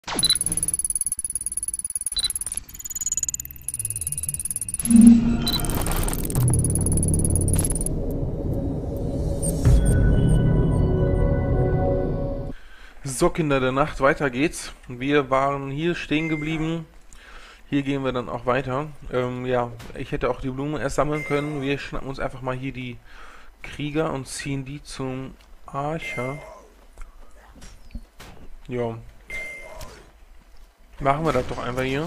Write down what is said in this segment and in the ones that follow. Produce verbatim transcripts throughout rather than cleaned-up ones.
So, Kinder der Nacht, weiter geht's. Wir waren hier stehen geblieben. Hier gehen wir dann auch weiter. Ähm, ja, ich hätte auch die Blumen erst sammeln können. Wir schnappen uns einfach mal hier die Krieger und ziehen die zum Archer. Ja. Machen wir das doch einfach hier.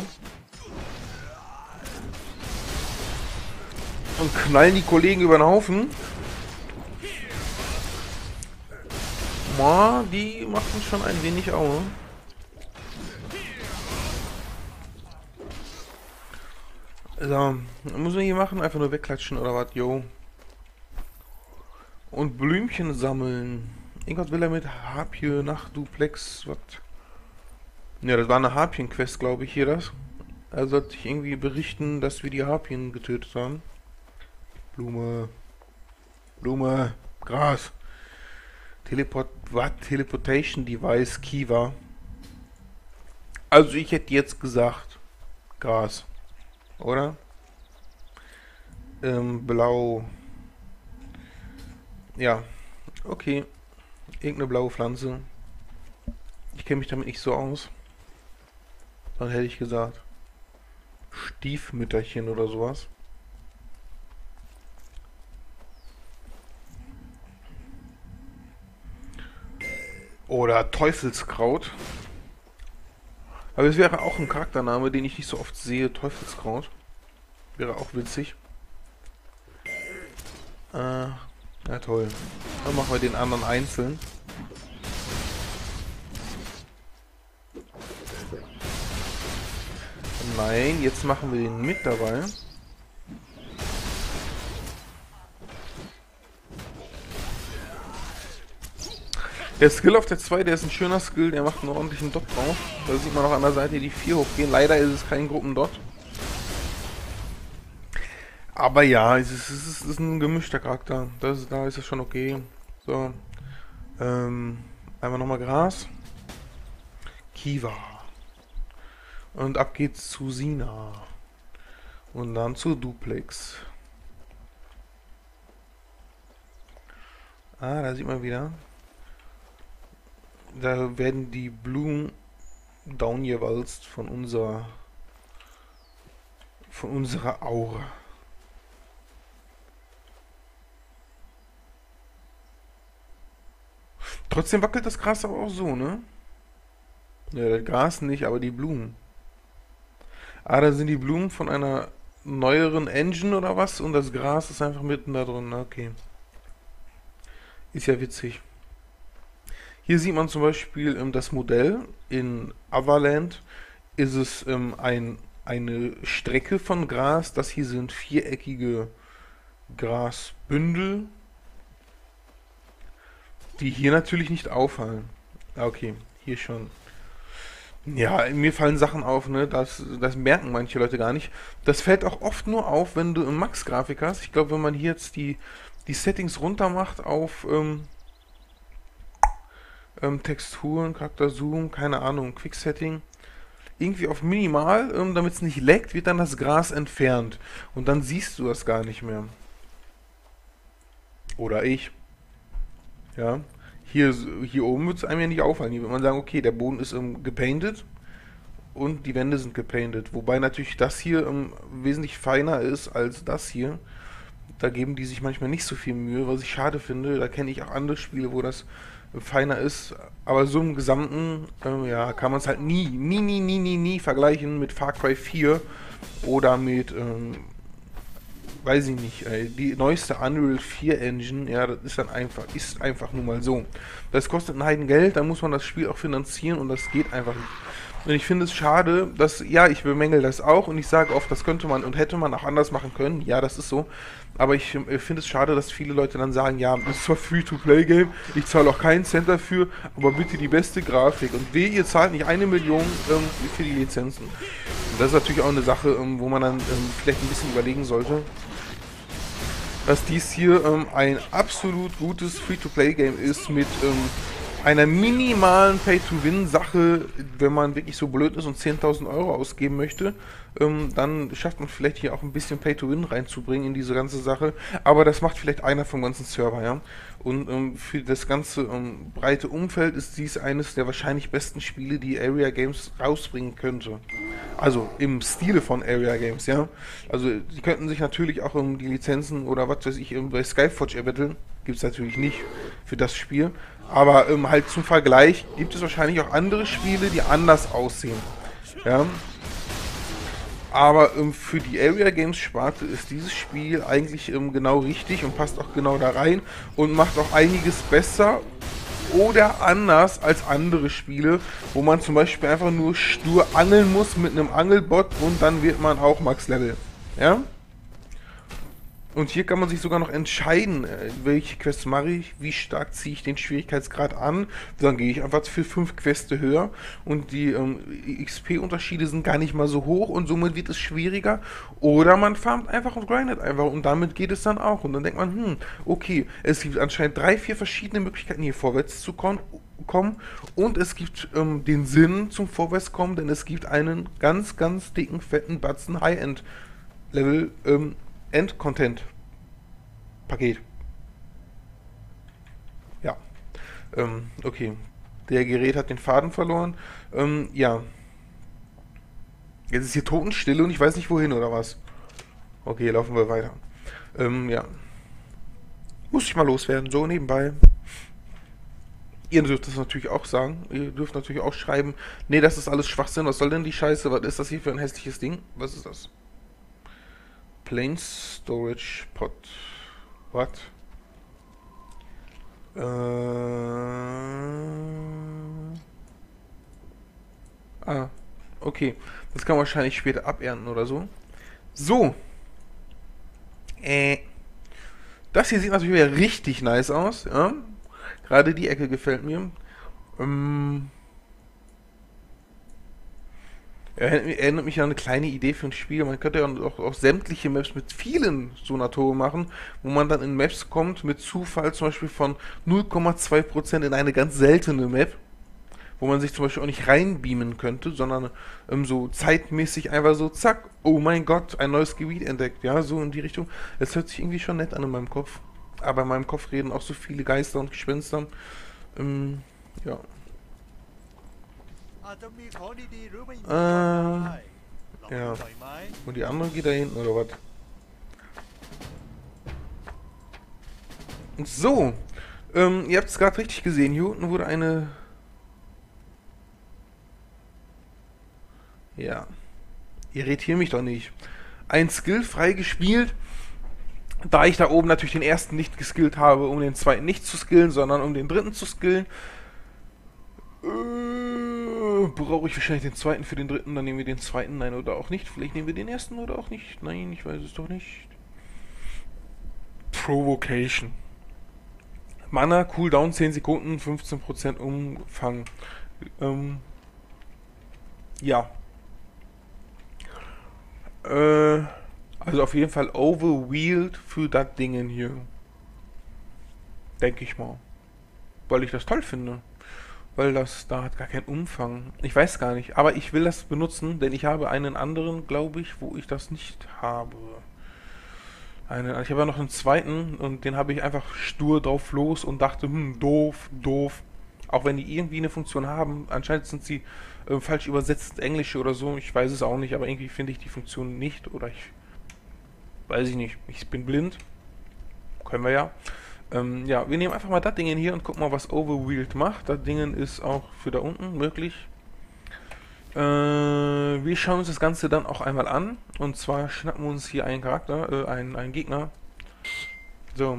Und knallen die Kollegen über den Haufen. Ma, die machen schon ein wenig Aue. So, was müssen wir hier machen? Einfach nur wegklatschen oder was? Jo. Und Blümchen sammeln. Irgendwas will er mit Harpie nach Duplex. Was? Ja, das war eine Harpien-Quest, glaube ich, hier das. Er sollte ich irgendwie berichten, dass wir die Harpien getötet haben. Blume. Blume. Gras. Teleport, was? Teleportation Device Kiva. Also ich hätte jetzt gesagt Gras. Oder? Ähm, blau. Ja. Okay. Irgendeine blaue Pflanze. Ich kenne mich damit nicht so aus. Dann hätte ich gesagt Stiefmütterchen oder sowas. Oder Teufelskraut. Aber es wäre auch ein Charaktername, den ich nicht so oft sehe. Teufelskraut. Wäre auch witzig. Äh, ja toll. Dann machen wir den anderen einzeln. Nein, jetzt machen wir den mit dabei. Der Skill auf der zwei, der ist ein schöner Skill, der macht einen ordentlichen Dot drauf. Da sieht man noch an der Seite die vier hochgehen. Leider ist es kein Gruppendot. Aber ja, es ist, es ist ein gemischter Charakter. Das, da ist es schon okay. So. Ähm, einmal nochmal Gras. Kiva. Und ab geht's zu Sina. Und dann zu Duplex. Ah, da sieht man wieder. Da werden die Blumen downgewalzt von unserer von unserer Aura. Trotzdem wackelt das Gras aber auch so, ne? Ja, das Gras nicht, aber die Blumen. Ah, da sind die Blumen von einer neueren Engine oder was und das Gras ist einfach mitten da drin. Okay. Ist ja witzig. Hier sieht man zum Beispiel ähm, das Modell. In Avaland ist es ähm, ein, eine Strecke von Gras. Das hier sind viereckige Grasbündel, die hier natürlich nicht auffallen. Ah, okay, hier schon. Ja, mir fallen Sachen auf, ne? Das, das merken manche Leute gar nicht. Das fällt auch oft nur auf, wenn du im Max-Grafik hast. Ich glaube, wenn man hier jetzt die, die Settings runter macht auf ähm, ähm, Texturen, Charakter Zoom, keine Ahnung, Quick-Setting, irgendwie auf Minimal, ähm, damit es nicht leckt, wird dann das Gras entfernt. Und dann siehst du das gar nicht mehr. Oder ich. Ja. Hier, hier oben wird es einem ja nicht auffallen. Hier wird man sagen, okay, der Boden ist ähm, gepainted und die Wände sind gepainted. Wobei natürlich das hier ähm, wesentlich feiner ist als das hier. Da geben die sich manchmal nicht so viel Mühe, was ich schade finde. Da kenne ich auch andere Spiele, wo das äh, feiner ist. Aber so im Gesamten, äh, ja, kann man es halt nie, nie, nie, nie, nie, nie vergleichen mit Far Cry vier oder mit, ähm, weiß ich nicht, ey, die neueste Unreal vier Engine, ja, das ist dann einfach, ist einfach nun mal so. Das kostet ein Heidengeld, dann muss man das Spiel auch finanzieren und das geht einfach nicht. Und ich finde es schade, dass, ja, ich bemängel das auch und ich sage oft, das könnte man und hätte man auch anders machen können. Ja, das ist so. Aber ich äh, finde es schade, dass viele Leute dann sagen, ja, das ist zwar Free-to-Play-Game, ich zahle auch keinen Cent dafür, aber bitte die beste Grafik. Und weh, ihr zahlt nicht eine Million ähm, für die Lizenzen. Und das ist natürlich auch eine Sache, ähm, wo man dann ähm, vielleicht ein bisschen überlegen sollte, dass dies hier ähm, ein absolut gutes Free-to-Play-Game ist mit ähm, einer minimalen Pay-to-Win-Sache, wenn man wirklich so blöd ist und zehntausend Euro ausgeben möchte, ähm, dann schafft man vielleicht hier auch ein bisschen Pay-to-Win reinzubringen in diese ganze Sache. Aber das macht vielleicht einer vom ganzen Server, ja. Und ähm, für das ganze ähm, breite Umfeld ist dies eines der wahrscheinlich besten Spiele, die Area Games rausbringen könnte. Also im Stile von Area Games, ja. Also die könnten sich natürlich auch um die Lizenzen oder was weiß ich ähm, bei Skyforge erbetteln. Gibt es natürlich nicht für das Spiel. Aber ähm, halt zum Vergleich gibt es wahrscheinlich auch andere Spiele, die anders aussehen. Ja. Aber ähm, für die Area Games Sparte ist dieses Spiel eigentlich ähm, genau richtig und passt auch genau da rein und macht auch einiges besser oder anders als andere Spiele, wo man zum Beispiel einfach nur stur angeln muss mit einem Angelbot und dann wird man auch Max Level. Ja? Und hier kann man sich sogar noch entscheiden, welche Quests mache ich, wie stark ziehe ich den Schwierigkeitsgrad an. Dann gehe ich einfach für fünf Quests höher und die ähm, X P-Unterschiede sind gar nicht mal so hoch und somit wird es schwieriger. Oder man farmt einfach und grindet einfach und damit geht es dann auch. Und dann denkt man, hm, okay, es gibt anscheinend drei, vier verschiedene Möglichkeiten hier vorwärts zu kommen. Und es gibt ähm, den Sinn zum Vorwärtskommen, denn es gibt einen ganz, ganz dicken, fetten Batzen High-End-Level ähm, End-Content-Paket. Ja. Ähm, okay. Der Gerät hat den Faden verloren. Ähm, ja. Jetzt ist hier Totenstille und ich weiß nicht wohin oder was. Okay, laufen wir weiter. Ähm, ja. Muss ich mal loswerden, so nebenbei. Ihr dürft das natürlich auch sagen. Ihr dürft natürlich auch schreiben, nee, das ist alles Schwachsinn. Was soll denn die Scheiße? Was ist das hier für ein hässliches Ding? Was ist das? Plain Storage Pod. What? Äh. Ah, okay. Das kann man wahrscheinlich später abernten oder so. So. Äh. Das hier sieht natürlich wieder richtig nice aus, ja. Gerade die Ecke gefällt mir. Ähm. Erinnert erinnert mich an eine kleine Idee für ein Spiel. Man könnte ja auch, auch sämtliche Maps mit vielen Sonatoren machen, wo man dann in Maps kommt, mit Zufall zum Beispiel von null Komma zwei Prozent in eine ganz seltene Map, wo man sich zum Beispiel auch nicht reinbeamen könnte, sondern ähm, so zeitmäßig einfach so, zack, oh mein Gott, ein neues Gebiet entdeckt. Ja, so in die Richtung. Es hört sich irgendwie schon nett an in meinem Kopf. Aber in meinem Kopf reden auch so viele Geister und Gespenster. Ähm, ja. Äh, ja. Und die andere geht da hinten, oder was? So. Ähm, ihr habt es gerade richtig gesehen. Hier unten wurde eine... Ja. Irritiere mich doch nicht. Ein Skill freigespielt. Da ich da oben natürlich den ersten nicht geskillt habe, um den zweiten nicht zu skillen, sondern um den dritten zu skillen. Äh, brauche ich wahrscheinlich den zweiten für den dritten, dann nehmen wir den zweiten, nein oder auch nicht. Vielleicht nehmen wir den ersten oder auch nicht. Nein, ich weiß es doch nicht. Provocation. Mana, Cooldown zehn Sekunden, fünfzehn Prozent Umfang. Ähm, ja. Äh, also auf jeden Fall overwheeled für das Dingen hier. Denke ich mal. Weil ich das toll finde. Weil das, da hat gar keinen Umfang. Ich weiß gar nicht, aber ich will das benutzen, denn ich habe einen anderen, glaube ich, wo ich das nicht habe. Einen, ich habe ja noch einen zweiten und den habe ich einfach stur drauf los und dachte, hm, doof, doof. Auch wenn die irgendwie eine Funktion haben, anscheinend sind sie äh, falsch übersetzt, Englische oder so, ich weiß es auch nicht, aber irgendwie finde ich die Funktion nicht oder ich weiß ich nicht, ich bin blind. Können wir ja. Ähm, ja, wir nehmen einfach mal das Ding hier und gucken mal, was Overwheeled macht. Das Ding ist auch für da unten möglich. Äh, wir schauen uns das Ganze dann auch einmal an. Und zwar schnappen wir uns hier einen Charakter, äh, einen, einen Gegner. So.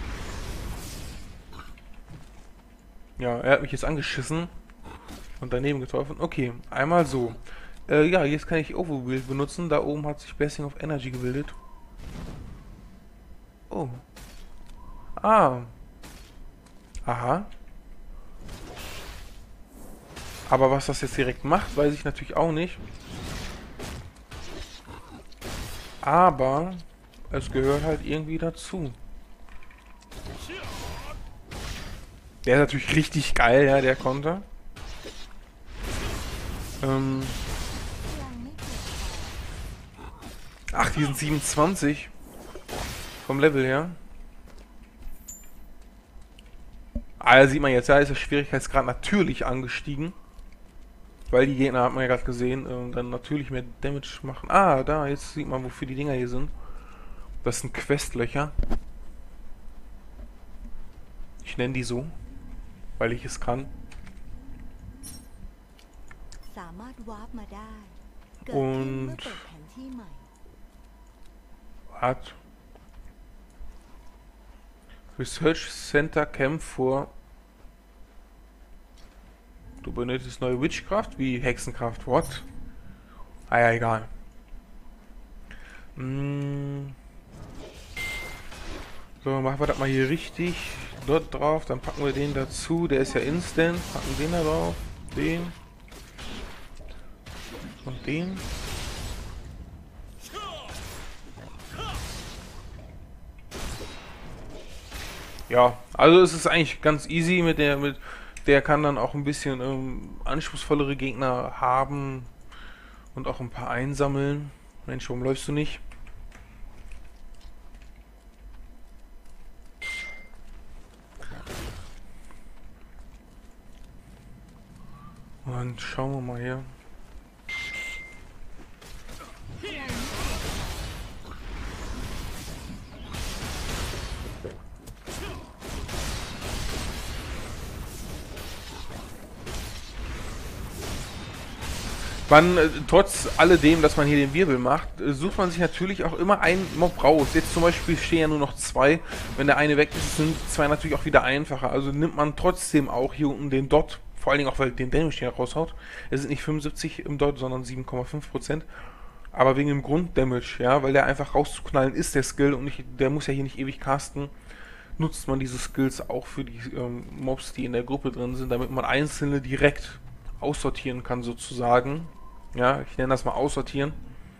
Ja, er hat mich jetzt angeschissen und daneben getroffen. Okay, einmal so. Äh, ja, jetzt kann ich Overwheeled benutzen. Da oben hat sich Blessing of Energy gebildet. Oh. Ah. Aha. Aber was das jetzt direkt macht, weiß ich natürlich auch nicht. Aber es gehört halt irgendwie dazu. Der ist natürlich richtig geil, ja, der Konter. Ähm, ach, die sind siebenundzwanzig vom Level her. Ah, da sieht man jetzt, ja, ist der Schwierigkeitsgrad natürlich angestiegen. Weil die Gegner, hat man ja gerade gesehen, äh, dann natürlich mehr Damage machen. Ah, da, jetzt sieht man, wofür die Dinger hier sind. Das sind Questlöcher. Ich nenne die so, weil ich es kann. Und... hat... Research Center Camp vor... Du benötigst neue Witchcraft? Wie Hexenkraft? What? Ah ja, egal. Hm. So, machen wir das mal hier richtig. Dort drauf, dann packen wir den dazu. Der ist ja instant. Packen den da drauf. Den. Und den. Ja, also es ist eigentlich ganz easy mit der, mit der kann dann auch ein bisschen ähm, anspruchsvollere Gegner haben und auch ein paar einsammeln. Mensch, warum läufst du nicht? Und schauen wir mal hier. Man, äh, trotz alledem, dass man hier den Wirbel macht, äh, sucht man sich natürlich auch immer einen Mob raus. Jetzt zum Beispiel stehen ja nur noch zwei. Wenn der eine weg ist, sind zwei natürlich auch wieder einfacher. Also nimmt man trotzdem auch hier unten den Dot. Vor allen Dingen auch, weil den Damage hier raushaut. Es sind nicht fünfundsiebzig im Dot, sondern sieben Komma fünf Prozent. Aber wegen dem Grunddamage, ja, weil der einfach rauszuknallen ist, der Skill. Und nicht, der muss ja hier nicht ewig casten. Nutzt man diese Skills auch für die ähm, Mobs, die in der Gruppe drin sind, damit man einzelne direkt aussortieren kann sozusagen. Ja, ich nenne das mal aussortieren.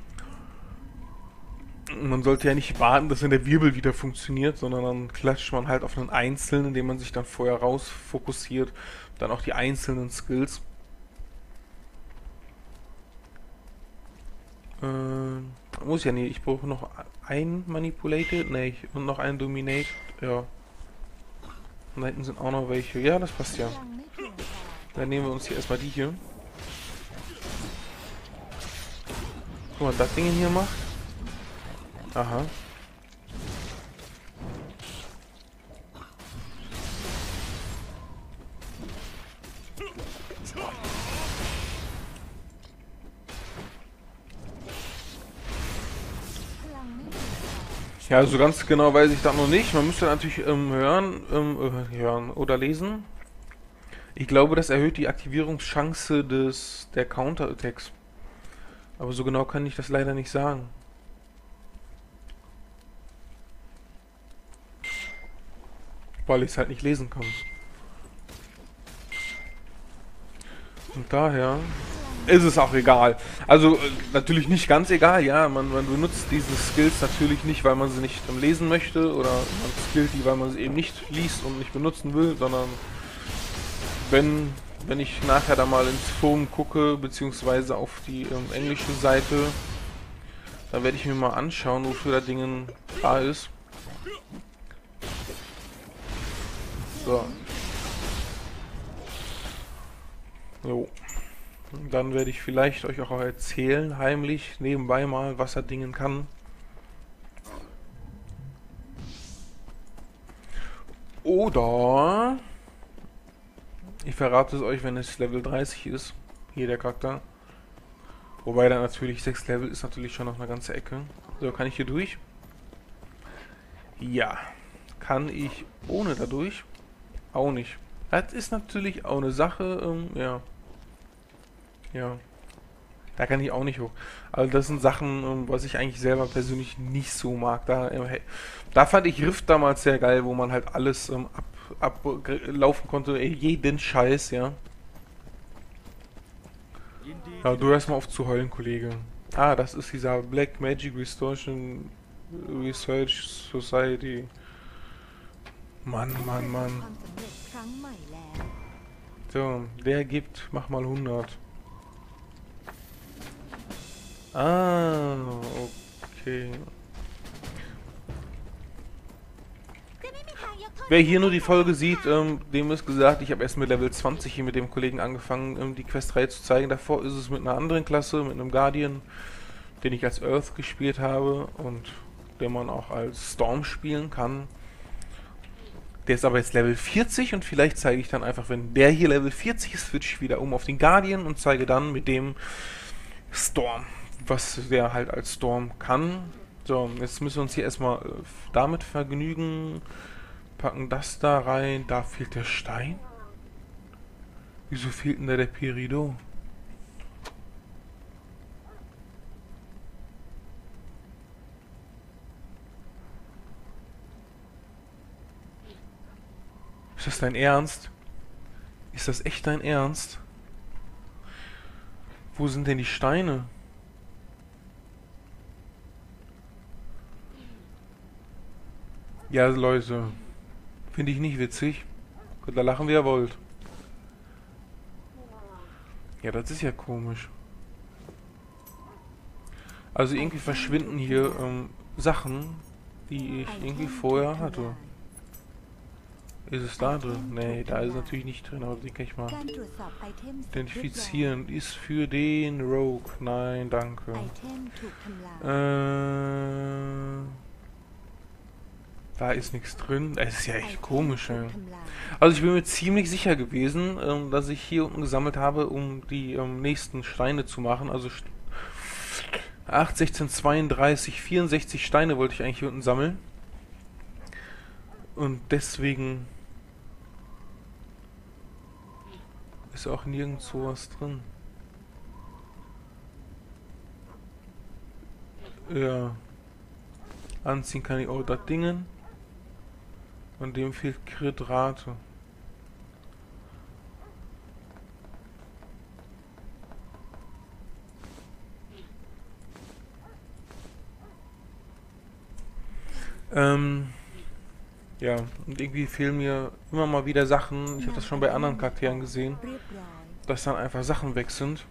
Man sollte ja nicht warten, dass dann der Wirbel wieder funktioniert, sondern dann klatscht man halt auf einen Einzelnen, indem man sich dann vorher raus fokussiert. Dann auch die einzelnen Skills. Äh, muss ja nicht. Ich brauche noch ein Manipulated. Ne, ich, und noch ein Dominate. Ja. Und da hinten sind auch noch welche. Ja, das passt ja. Dann nehmen wir uns hier erstmal die hier. Guck mal, das Ding hier macht. Aha. Ja, also ganz genau weiß ich das noch nicht. Man müsste natürlich ähm, hören, ähm, äh, hören oder lesen. Ich glaube, das erhöht die Aktivierungschance des der Counterattacks. Aber so genau kann ich das leider nicht sagen. Weil ich es halt nicht lesen kann. Und daher ist es auch egal. Also äh, natürlich nicht ganz egal, ja. Man, man benutzt diese Skills natürlich nicht, weil man sie nicht ähm, lesen möchte. Oder man skillt die, weil man sie eben nicht liest und nicht benutzen will. Sondern wenn... Wenn ich nachher da mal ins Forum gucke, beziehungsweise auf die ähm, englische Seite, dann werde ich mir mal anschauen, wofür das Ding da ist. So. So. Dann werde ich vielleicht euch auch erzählen, heimlich, nebenbei mal, was das Ding kann. Oder... Ich verrate es euch, wenn es Level dreißig ist. Hier der Charakter. Wobei dann natürlich sechs Level ist natürlich schon noch eine ganze Ecke. So, kann ich hier durch? Ja. Kann ich ohne dadurch? Auch nicht. Das ist natürlich auch eine Sache, ähm, ja. Ja. Da kann ich auch nicht hoch. Also das sind Sachen, ähm, was ich eigentlich selber persönlich nicht so mag. Da, äh, da fand ich Rift damals sehr geil, wo man halt alles ähm, ab ablaufen konnte, ey, jeden Scheiß, ja. Ja, du hörst mal auf zu heulen, Kollege. Ah, das ist dieser Black Magic Restoration Research Society. Mann, Mann, Mann. So, der gibt, mach mal hundert. Ah, okay. Wer hier nur die Folge sieht, ähm, dem ist gesagt, ich habe erst mit Level zwanzig hier mit dem Kollegen angefangen, ähm, die Questreihe zu zeigen. Davor ist es mit einer anderen Klasse, mit einem Guardian, den ich als Earth gespielt habe und den man auch als Storm spielen kann. Der ist aber jetzt Level vierzig und vielleicht zeige ich dann einfach, wenn der hier Level vierzig ist, switche ich wieder um auf den Guardian und zeige dann mit dem Storm, was der halt als Storm kann. So, jetzt müssen wir uns hier erstmal äh, damit vergnügen. Packen das da rein. Da fehlt der Stein. Wieso fehlt denn da der Peridot? Ist das dein Ernst? Ist das echt dein Ernst? Wo sind denn die Steine? Ja, Leute. Finde ich nicht witzig. Könnt ihr lachen, wie ihr wollt. Ja, das ist ja komisch. Also irgendwie verschwinden hier ähm, Sachen, die ich irgendwie vorher hatte. Ist es da drin? Nee, da ist es natürlich nicht drin, aber den kann ich mal identifizieren. Ist für den Rogue. Nein, danke. Äh, da ist nichts drin. Es ist ja echt komisch, ey. Also ich bin mir ziemlich sicher gewesen, ähm, dass ich hier unten gesammelt habe, um die ähm, nächsten Steine zu machen. Also acht, sechzehn, zweiunddreißig, vierundsechzig Steine wollte ich eigentlich hier unten sammeln. Und deswegen ist auch nirgendwo was drin. Ja. Anziehen kann ich auch das Dingen. Und dem fehlt Crit-Rate. Ähm... Ja, und irgendwie fehlen mir immer mal wieder Sachen. Ich habe das schon bei anderen Charakteren gesehen, dass dann einfach Sachen weg sind.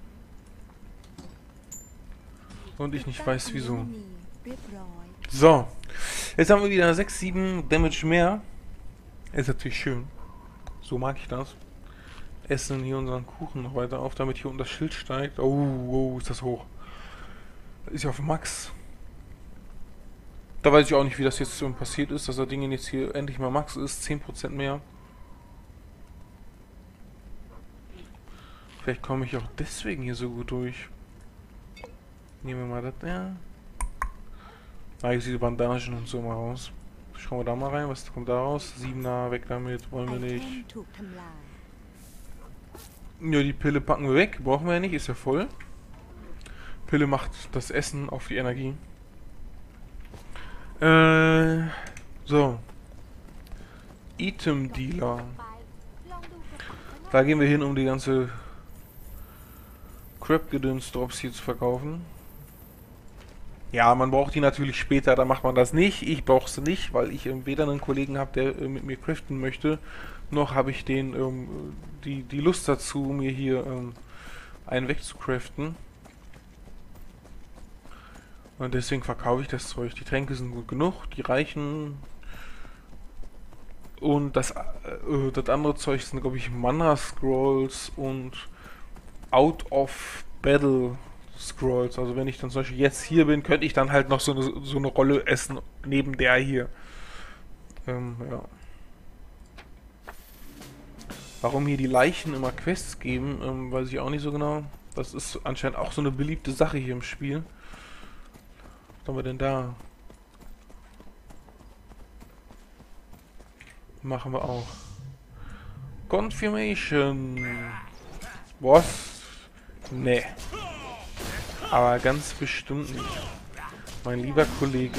Und ich nicht weiß wieso. So, jetzt haben wir wieder sechs, sieben Damage mehr. Ist natürlich schön. So mag ich das. Essen hier unseren Kuchen noch weiter auf, damit hier unten das Schild steigt. Oh, oh, ist das hoch. Das ist ja auf Max. Da weiß ich auch nicht, wie das jetzt so passiert ist, dass das Ding jetzt hier endlich mal Max ist. zehn Prozent mehr. Vielleicht komme ich auch deswegen hier so gut durch. Nehmen wir mal das, ja. Ah, ich sehe die Bandagen und so mal raus. Schauen wir da mal rein, was kommt da raus? Siebener, weg damit, wollen wir nicht. Ja, die Pille packen wir weg, brauchen wir ja nicht, ist ja voll. Pille macht das Essen auf die Energie. Äh, so. Item Dealer. Da gehen wir hin, um die ganze Crap-Gedöns-Drops hier zu verkaufen. Ja, man braucht die natürlich später, da macht man das nicht. Ich brauche sie nicht, weil ich ähm, weder einen Kollegen habe, der äh, mit mir craften möchte, noch habe ich den ähm, die, die Lust dazu, mir hier ähm, einen wegzucraften. Und deswegen verkaufe ich das Zeug. Die Tränke sind gut genug, die reichen. Und das, äh, das andere Zeug sind, glaube ich, Mana Scrolls und Out of Battle Scrolls. Also wenn ich dann zum Beispiel jetzt hier bin, könnte ich dann halt noch so eine, so eine Rolle essen, neben der hier. Ähm, ja. Warum hier die Leichen immer Quests geben, ähm, weiß ich auch nicht so genau. Das ist anscheinend auch so eine beliebte Sache hier im Spiel. Was haben wir denn da? Machen wir auch. Confirmation. Was? Nee. Aber ganz bestimmt nicht. Mein lieber Kollege.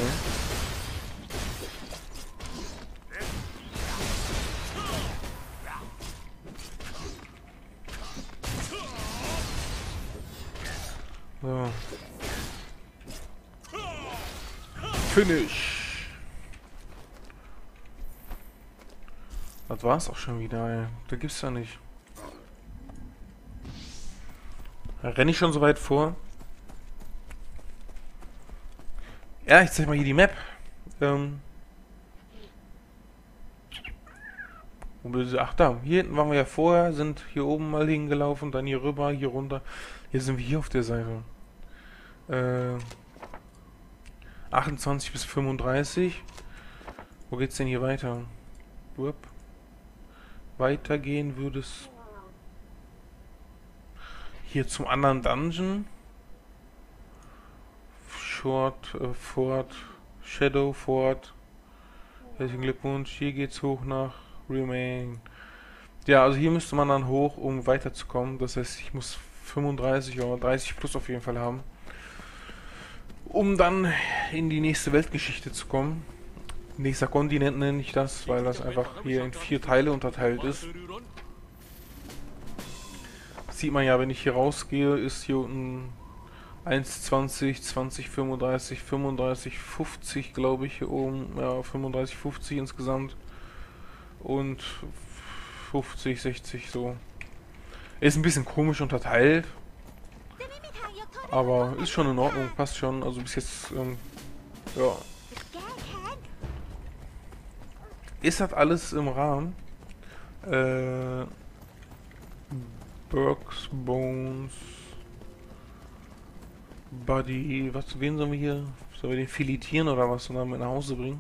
So. Finish. Das war's auch schon wieder, ey. Da gibt's ja nicht. Renne ich schon so weit vor? Ja, ich zeig mal hier die Map. Ähm. Wo will sie- Ach da, hier hinten waren wir ja vorher, sind hier oben mal hingelaufen, dann hier rüber, hier runter. Jetzt sind wir hier auf der Seite. Äh. achtundzwanzig bis fünfunddreißig. Wo geht's denn hier weiter? Wupp. Weitergehen würde es hier zum anderen Dungeon. Short, äh, Fort, Shadow Fort. Herzlichen Glückwunsch. Hier geht's hoch nach Remain. Ja, also hier müsste man dann hoch, um weiterzukommen. Das heißt, ich muss fünfunddreißig oder dreißig plus auf jeden Fall haben, um dann in die nächste Weltgeschichte zu kommen. Nächster Kontinent nenne ich das, weil das einfach hier in vier Teile unterteilt ist. Das sieht man ja, wenn ich hier rausgehe, ist hier unten eins, zwanzig, zwanzig, fünfunddreißig, fünfunddreißig, fünfzig, glaube ich, hier oben. Ja, fünfunddreißig, fünfzig insgesamt. Und fünfzig, sechzig so. Ist ein bisschen komisch unterteilt. Aber ist schon in Ordnung, passt schon. Also bis jetzt, ähm, ja. Ist das alles im Rahmen? Äh, Burks, Bones, Buddy, was, wen sollen wir hier? Sollen wir den filetieren oder was und dann mit nach Hause bringen?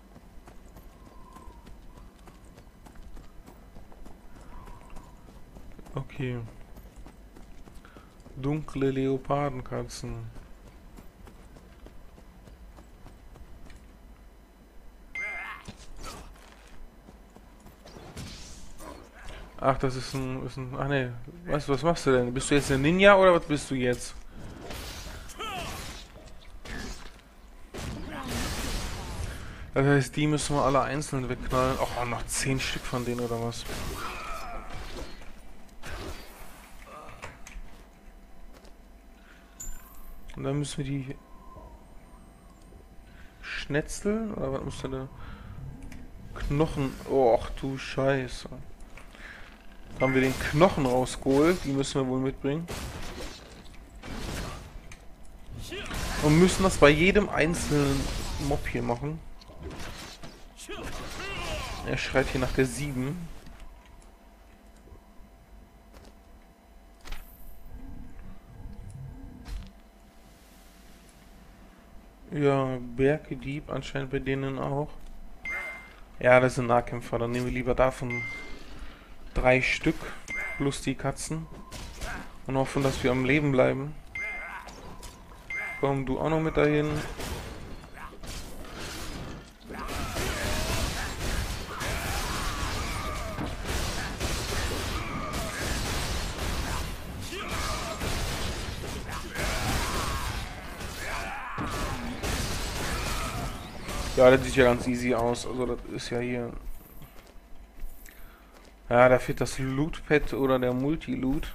Okay. Dunkle Leopardenkatzen. Ach, das ist ein, ist ein... Ach ne, weißt du, was machst du denn? Bist du jetzt ein Ninja oder was bist du jetzt? Das heißt, die müssen wir alle einzeln wegknallen. Oh, noch zehn Stück von denen oder was? Und dann müssen wir die schnetzeln? Oder was muss da? Knochen. Oh, ach du Scheiße. Da haben wir den Knochen rausgeholt. Die müssen wir wohl mitbringen. Und müssen das bei jedem einzelnen Mob hier machen. Er schreit hier nach der sieben. Ja, Bergdieb anscheinend bei denen auch. Ja, das sind Nahkämpfer. Dann nehmen wir lieber davon drei Stück. Plus die Katzen. Und hoffen, dass wir am Leben bleiben. Komm du auch noch mit dahin. Ja, das sieht ja ganz easy aus. Also das ist ja hier... Ja, da fehlt das Loot-Pad oder der Multi-Loot.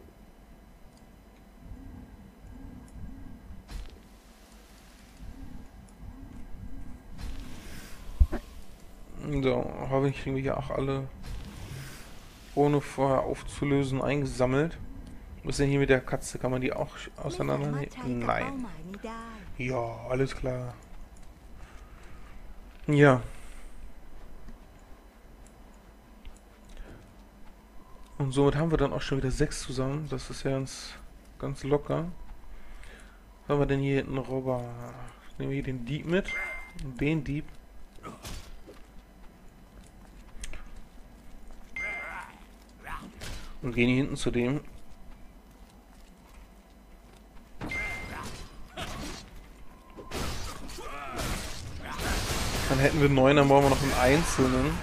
So, hoffentlich kriegen wir hier auch alle ohne vorher aufzulösen eingesammelt. Was ist denn hier mit der Katze? Kann man die auch auseinandernehmen? Nein. Ja, alles klar. Ja. Und somit haben wir dann auch schon wieder sechs zusammen. Das ist ja ganz, ganz locker. Was haben wir denn hier hinten? Robber. Nehmen wir hier den Dieb mit. Und den Dieb. Und gehen hier hinten zu dem. Dann hätten wir neun, dann brauchen wir noch einen einzelnen.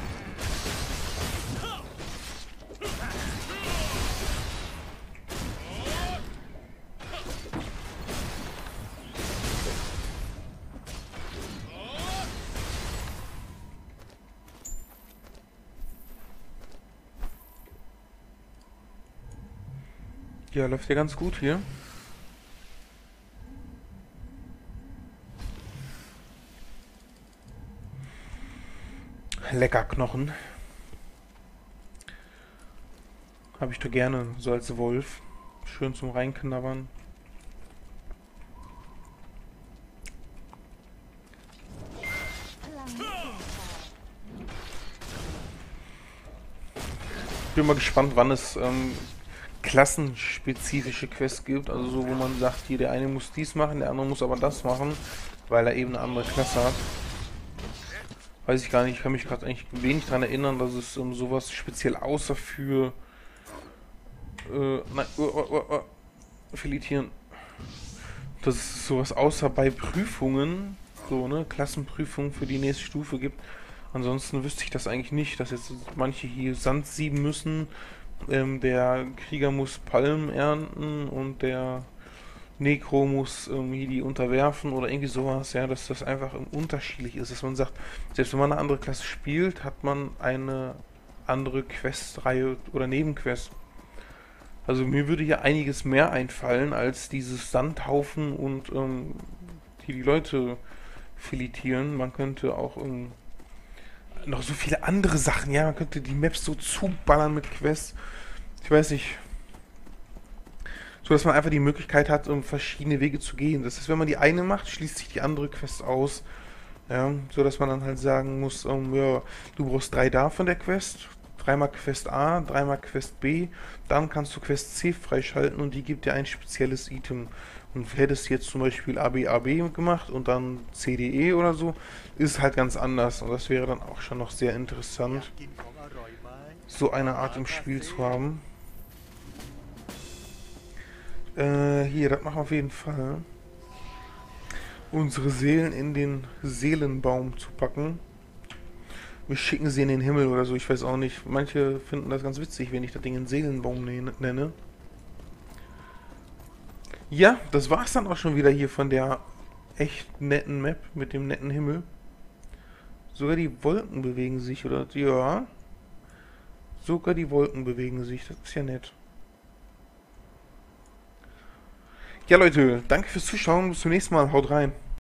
Ja, läuft ja ganz gut hier. Lecker Knochen. Habe ich doch gerne, so als Wolf. Schön zum Reinknabbern. Ich bin mal gespannt, wann es ähm, klassenspezifische Quests gibt. Also so, wo man sagt, hier, der eine muss dies machen, der andere muss aber das machen, weil er eben eine andere Klasse hat. Weiß ich gar nicht, ich kann mich gerade eigentlich wenig daran erinnern, dass es um, sowas speziell außer für... Äh, nein, oh, oh, oh, oh, filetieren. Dass es sowas außer bei Prüfungen, so, ne, Klassenprüfungen für die nächste Stufe gibt. Ansonsten wüsste ich das eigentlich nicht, dass jetzt manche hier Sand sieben müssen. Ähm, der Krieger muss Palmen ernten und der Necro muss ähm, hier die unterwerfen oder irgendwie sowas, ja, dass das einfach ähm, unterschiedlich ist, dass man sagt, selbst wenn man eine andere Klasse spielt, hat man eine andere Questreihe oder Nebenquest. Also mir würde hier einiges mehr einfallen als dieses Sandhaufen und ähm, die die Leute filetieren. Man könnte auch ähm, noch so viele andere Sachen, ja, man könnte die Maps so zuballern mit Quests. Ich weiß nicht. So dass man einfach die Möglichkeit hat, um verschiedene Wege zu gehen. Das heißt, wenn man die eine macht, schließt sich die andere Quest aus. Ja, so dass man dann halt sagen muss, um, ja, du brauchst drei davon der Quest, dreimal Quest A, dreimal Quest B, dann kannst du Quest C freischalten und die gibt dir ein spezielles Item. Und hättest du jetzt zum Beispiel A B A B gemacht und dann C D E oder so, ist halt ganz anders. Und das wäre dann auch schon noch sehr interessant, so eine Art im Spiel zu haben. Äh, hier, das machen wir auf jeden Fall. Unsere Seelen in den Seelenbaum zu packen. Wir schicken sie in den Himmel oder so, ich weiß auch nicht. Manche finden das ganz witzig, wenn ich das Ding einen Seelenbaum nenne. Ja, das war's dann auch schon wieder hier von der echt netten Map mit dem netten Himmel. Sogar die Wolken bewegen sich, oder? Ja. Sogar die Wolken bewegen sich, das ist ja nett. Ja, Leute, danke fürs Zuschauen. Bis zum nächsten Mal. Haut rein.